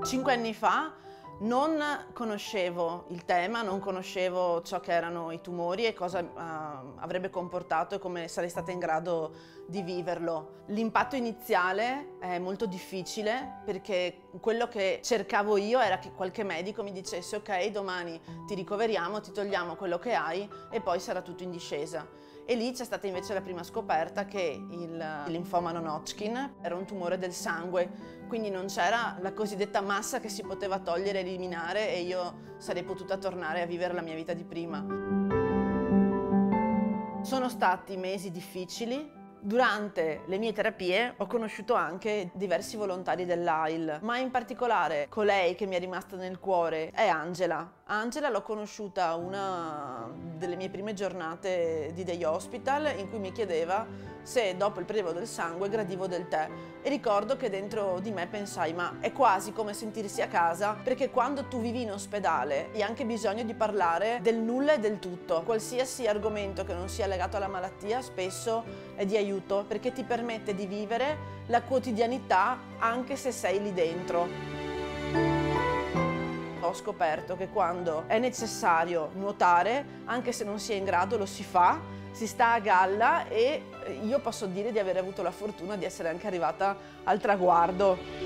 5 anni fa non conoscevo il tema, non conoscevo ciò che erano i tumori e cosa avrebbe comportato e come sarei stata in grado di viverlo. L'impatto iniziale è molto difficile perché quello che cercavo io era che qualche medico mi dicesse: ok, domani ti ricoveriamo, ti togliamo quello che hai e poi sarà tutto in discesa. E lì c'è stata invece la prima scoperta che il linfoma non Hodgkin era un tumore del sangue, quindi non c'era la cosiddetta massa che si poteva togliere e eliminare e io sarei potuta tornare a vivere la mia vita di prima. Sono stati mesi difficili. Durante le mie terapie ho conosciuto anche diversi volontari dell'AIL, ma in particolare colei che mi è rimasta nel cuore è Angela. Angela l'ho conosciuta una delle mie prime giornate di day hospital in cui mi chiedeva se dopo il prelievo del sangue gradivo del tè e ricordo che dentro di me pensai: ma è quasi come sentirsi a casa, perché quando tu vivi in ospedale hai anche bisogno di parlare del nulla e del tutto. Qualsiasi argomento che non sia legato alla malattia spesso è di aiuto perché ti permette di vivere la quotidianità anche se sei lì dentro. Ho scoperto che quando è necessario nuotare, anche se non si è in grado, lo si fa, si sta a galla e io posso dire di aver avuto la fortuna di essere anche arrivata al traguardo.